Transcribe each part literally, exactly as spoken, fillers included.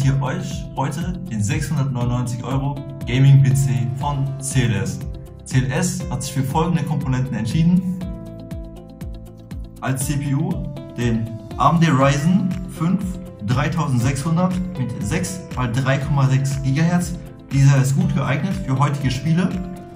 präsentiere euch heute den sechshundertneunundneunzig Euro Gaming-P C von C L S. C L S hat sich für folgende Komponenten entschieden. Als C P U den A M D Ryzen fünf dreitausendsechshundert mit sechs mal drei Komma sechs Gigahertz. Dieser ist gut geeignet für heutige Spiele.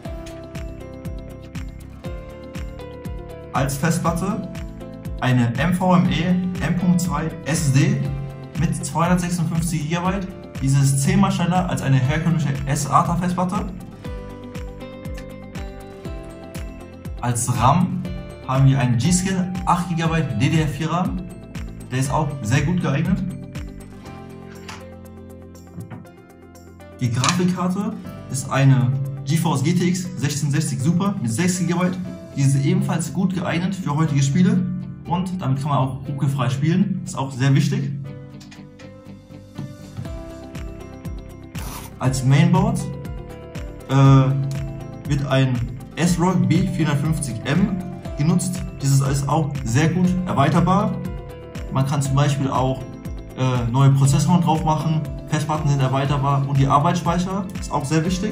Als Festplatte eine NVMe M Punkt zwei S S D mit zweihundertsechsundfünfzig Gigabyte. Diese ist zehnmal schneller als eine herkömmliche S A T A Festplatte. Als RAM haben wir einen G-Skill acht Gigabyte D D R vier RAM. Der ist auch sehr gut geeignet. Die Grafikkarte ist eine GeForce G T X sechzehnhundertsechzig Super mit sechs Gigabyte. Diese ist ebenfalls gut geeignet für heutige Spiele und damit kann man auch ruckelfrei spielen. Ist auch sehr wichtig. Als Mainboard äh, wird ein ASRock B vierhundertfünfzig M genutzt. Dieses ist auch sehr gut erweiterbar. Man kann zum Beispiel auch äh, neue Prozessoren drauf machen, Festplatten sind erweiterbar und die Arbeitsspeicher ist auch sehr wichtig.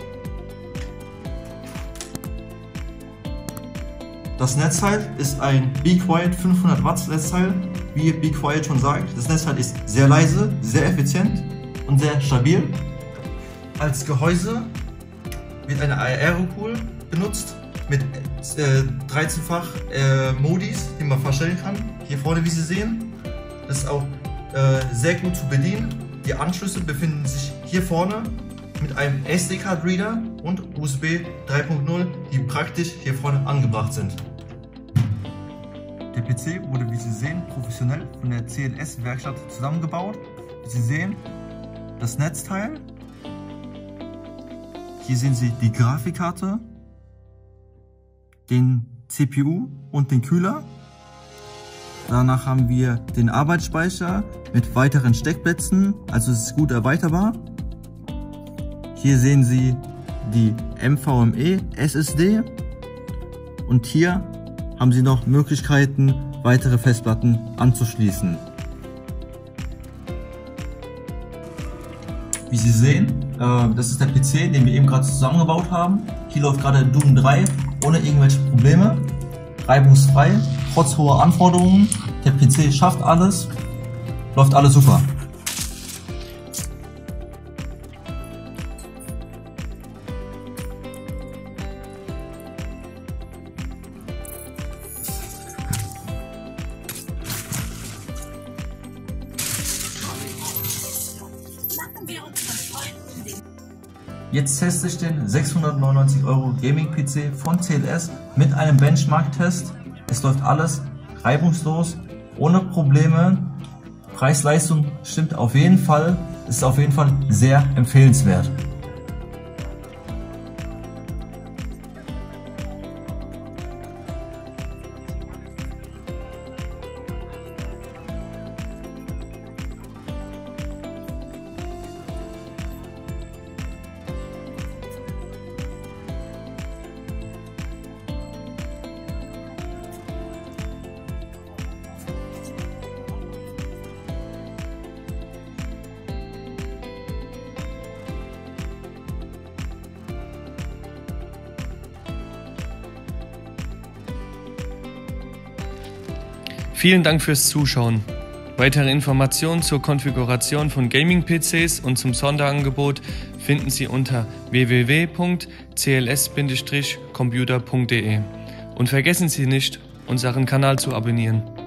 Das Netzteil ist ein Be Quiet fünfhundert Watt Netzteil. Wie Be Quiet schon sagt, das Netzteil ist sehr leise, sehr effizient und sehr stabil. Als Gehäuse wird eine Aerocool benutzt mit äh, dreizehnfach äh, Modis, die man verstellen kann. Hier vorne, wie Sie sehen, das ist auch äh, sehr gut zu bedienen. Die Anschlüsse befinden sich hier vorne mit einem S D-Card Reader und U S B drei Punkt null, die praktisch hier vorne angebracht sind. Der P C wurde, wie Sie sehen, professionell von der C L S-Werkstatt zusammengebaut. Wie Sie sehen, das Netzteil. Hier sehen Sie die Grafikkarte, den C P U und den Kühler. Danach haben wir den Arbeitsspeicher mit weiteren Steckplätzen, also es ist gut erweiterbar. Hier sehen Sie die NVMe S S D und hier haben Sie noch Möglichkeiten, weitere Festplatten anzuschließen. Wie Sie sehen, äh, das ist der P C, den wir eben gerade zusammengebaut haben. Hier läuft gerade Doom drei ohne irgendwelche Probleme, reibungsfrei, trotz hoher Anforderungen. Der P C schafft alles, läuft alles super. Jetzt teste ich den sechshundertneunundneunzig Euro Gaming-P C von C L S mit einem Benchmark-Test. Es läuft alles reibungslos, ohne Probleme. Preis-Leistung stimmt auf jeden Fall, ist auf jeden Fall sehr empfehlenswert. Vielen Dank fürs Zuschauen. Weitere Informationen zur Konfiguration von Gaming-P Cs und zum Sonderangebot finden Sie unter w w w punkt c l s Bindestrich computer punkt de. Und vergessen Sie nicht, unseren Kanal zu abonnieren.